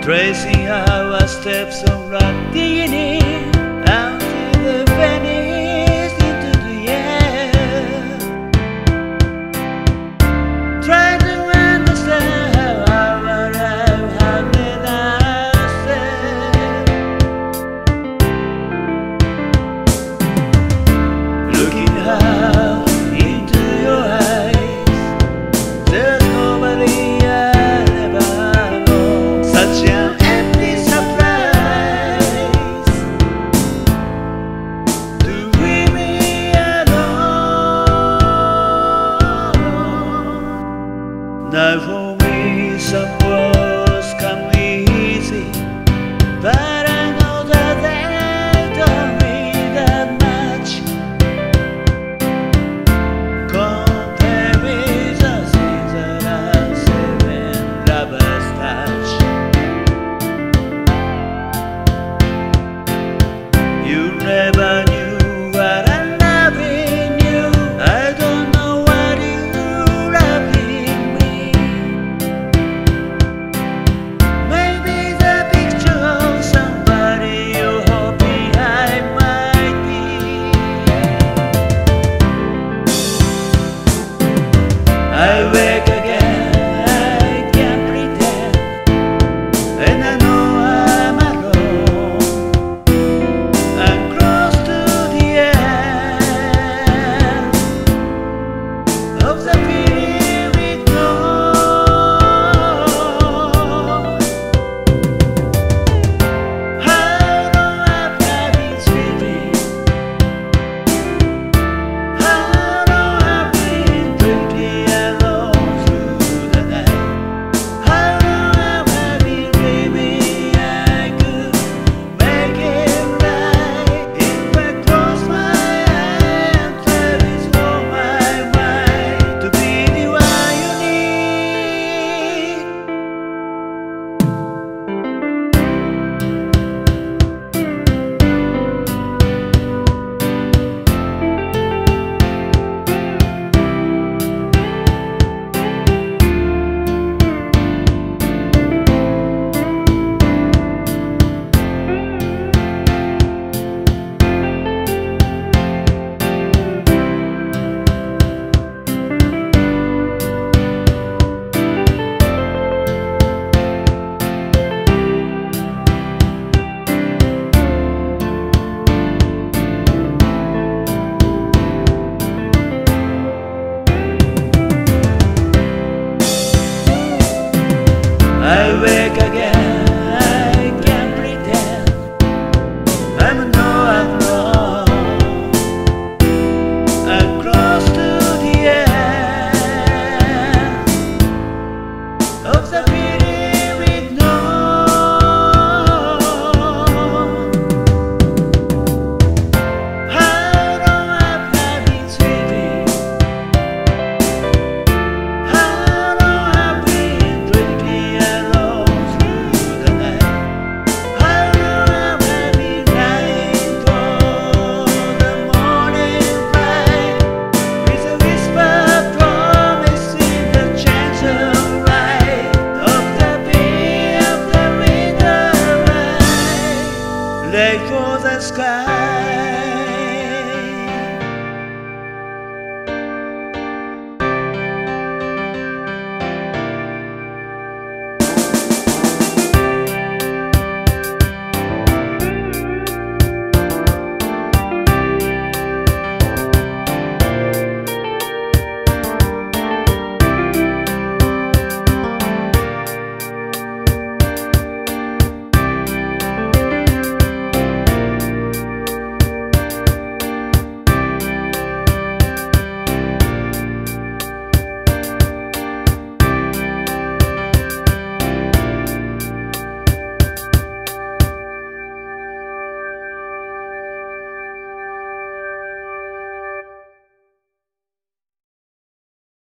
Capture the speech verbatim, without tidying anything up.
Tracing our steps on rock beginning until the vanish into the air. Try to understand how our life had led ourselves. Looking out into your eyes, there's nobody I ever know. Such an empty surprise to leave me alone. Now for me some words come easy, but I know that they don't mean that much. Compare with the things that I say when lovers touch. You never knew what I love in you. I don't know what you love in me. Maybe the picture of somebody you're hoping I might be. I wake again, I can't pretend, and I know I'm alone. I'm close to the end of the feeling we know. How long have I been sleeping? How long have I been drinking alone through the night? How long have I been dreaming I could make it right? If I close my eyes and tell it's on my mind to be the one you need. I wake again, I can't pretend. I'm no I'm wrong. I'm close to the end of the feeling we know. How long have I been sleeping? How long have we been drinking alone through the night? How long have I been lying for the morning light with a whisper promising the chance of light of the beat of the winter rain? Late for the sky.